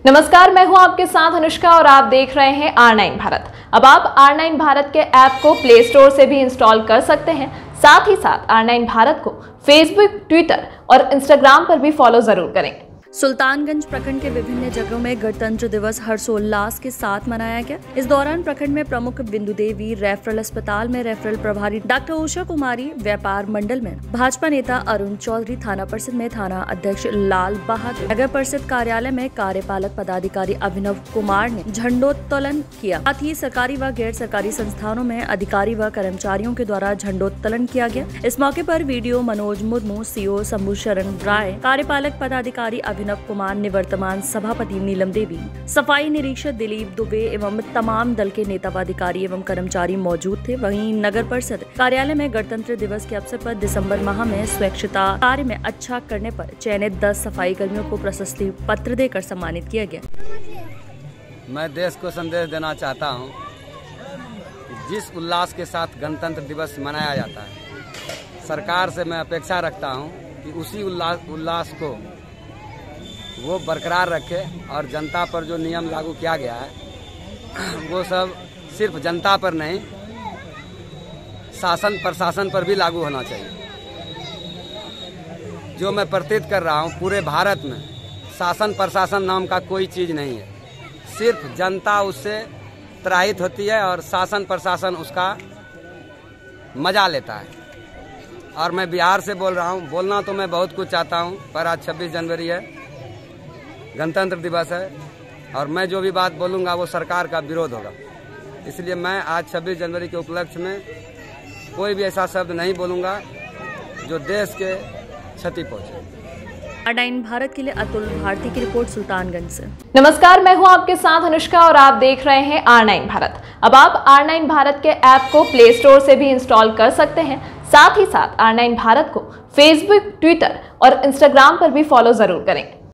नमस्कार, मैं हूं आपके साथ अनुष्का और आप देख रहे हैं R9 भारत। अब आप R9 भारत के ऐप को प्ले स्टोर से भी इंस्टॉल कर सकते हैं। साथ ही साथ R9 भारत को फेसबुक, ट्विटर और इंस्टाग्राम पर भी फॉलो जरूर करें। सुल्तानगंज प्रखंड के विभिन्न जगहों में गणतंत्र दिवस हर्षोल्लास के साथ मनाया गया। इस दौरान प्रखंड में प्रमुख बिंदु देवी रेफरल अस्पताल में रेफरल प्रभारी डॉक्टर उषा कुमारी, व्यापार मंडल में भाजपा नेता अरुण चौधरी, थाना परिषद में थाना अध्यक्ष लाल बहादुर, नगर परिषद कार्यालय में कार्यपालक पदाधिकारी अभिनव कुमार ने झंडोत्तोलन किया। साथ ही सरकारी व गैर सरकारी संस्थानों में अधिकारी व कर्मचारियों के द्वारा झंडोत्तोलन किया गया। इस मौके पर वीडियो मनोज मुर्मू, सीओ शंभू शरण राय, कार्यपालक पदाधिकारी अभिनव कुमार, निवर्तमान सभापति नीलम देवी, सफाई निरीक्षक दिलीप दुबे एवं तमाम दल के नेता पदाधिकारी एवं कर्मचारी मौजूद थे। वहीं नगर परिषद कार्यालय में गणतंत्र दिवस के अवसर पर दिसंबर माह में स्वच्छता कार्य में अच्छा करने पर चयनित 10 सफाई कर्मियों को प्रशस्ति पत्र देकर सम्मानित किया गया। मैं देश को संदेश देना चाहता हूँ, जिस उल्लास के साथ गणतंत्र दिवस मनाया जाता है, सरकार से मैं अपेक्षा रखता हूँ कि उसी उल्लास को वो बरकरार रखे और जनता पर जो नियम लागू किया गया है वो सब सिर्फ जनता पर नहीं, शासन प्रशासन पर भी लागू होना चाहिए। जो मैं प्रतीत कर रहा हूँ, पूरे भारत में शासन प्रशासन नाम का कोई चीज़ नहीं है। सिर्फ जनता उससे त्राहित होती है और शासन प्रशासन उसका मजा लेता है। और मैं बिहार से बोल रहा हूँ, बोलना तो मैं बहुत कुछ चाहता हूँ, पर आज 26 जनवरी है, गणतंत्र दिवस है और मैं जो भी बात बोलूँगा वो सरकार का विरोध होगा। इसलिए मैं आज 26 जनवरी के उपलक्ष्य में कोई भी ऐसा शब्द नहीं बोलूँगा जो देश के क्षति पहुँचे। R9 भारत के लिए अतुल भारती की रिपोर्ट, सुल्तानगंज से। नमस्कार, मैं हूं आपके साथ अनुष्का और आप देख रहे हैं R9 भारत। अब आप R9 भारत के ऐप को प्ले स्टोर से भी इंस्टॉल कर सकते हैं। साथ ही साथ R9 भारत को फेसबुक, ट्विटर और इंस्टाग्राम पर भी फॉलो जरूर करें।